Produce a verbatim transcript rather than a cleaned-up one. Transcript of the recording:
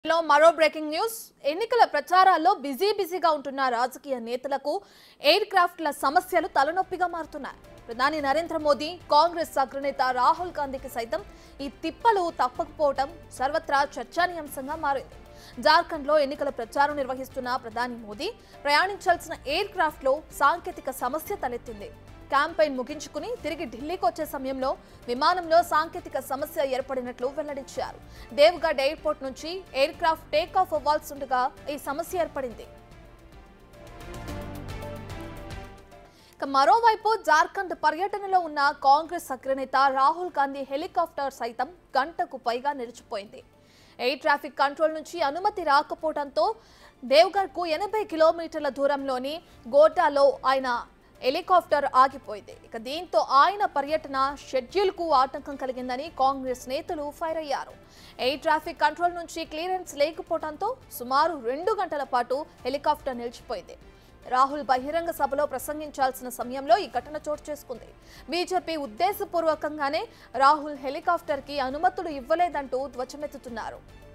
లో మరో breaking news ఎన్నికల ప్రచారాల్లో బిజీ బిజీగా ఉంటున్న రాజకీయ నేతలకు ఎయిర్ క్రాఫ్ట్ల సమస్యలు తలనొప్పిగా మారుతున్నాయి. ప్రధాని నరేంద్ర మోదీ కాంగ్రెస్ అగ్రనేత రాహుల్ గాంధీకి సైతం ఈ తిప్పలు తప్పకపోవడం సర్వత్రా చర్చనీయాంశంగా మారింది. జార్ఖండ్లో ఎన్నికల ప్రచారం నిర్వహిస్తున్న ప్రధాని మోదీ ప్రయాణించాల్సిన ఎయిర్ క్రాఫ్ట్లో సాంకేతిక సమస్య తలెత్తింది. క్యాంపెయిన్ ముగించుకుని తిరిగి ఢిల్లీకి వచ్చే సమయంలో విమానంలో సాంకేతిక సమస్య ఏర్పడినట్లు వెల్లడించారు. దేవ్గఢ్ ఎయిర్పోర్ట్ నుంచి ఎయిర్ క్రాఫ్ట్ టేక్ ఆఫ్ అవ్వాల్సిండగా ఈ సమస్య ఏర్పడింది. మరోవైపు జార్ఖండ్ పర్యటనలో ఉన్న కాంగ్రెస్ అగ్రనేత రాహుల్ గాంధీ హెలికాప్టర్ సైతం గంటకు పైగా నిలిచిపోయింది. ఎయిర్ ట్రాఫిక్ కంట్రోల్ నుంచి అనుమతి రాకపోవడంతో దేవ్గఢ్కు ఎనభై కిలోమీటర్ల దూరంలోని గోటాలో ఆయన హెలికాప్టర్ ఆగిపోయింది. ఇక దీంతో ఆయన పర్యటన షెడ్యూల్కు ఆటంకం కలిగిందని కాంగ్రెస్ నేతలు ఫైర్ అయ్యారు. ఎయిర్ ట్రాఫిక్ కంట్రోల్ నుంచి క్లియరెన్స్ లేకపోవడంతో సుమారు రెండు గంటల పాటు హెలికాప్టర్ నిలిచిపోయింది. రాహుల్ బహిరంగ సభలో ప్రసంగించాల్సిన సమయంలో ఈ ఘటన చోటు చేసుకుంది. బీజేపీ ఉద్దేశపూర్వకంగానే రాహుల్ హెలికాప్టర్కి అనుమతులు ఇవ్వలేదంటూ ధ్వజమెత్తుతున్నారు.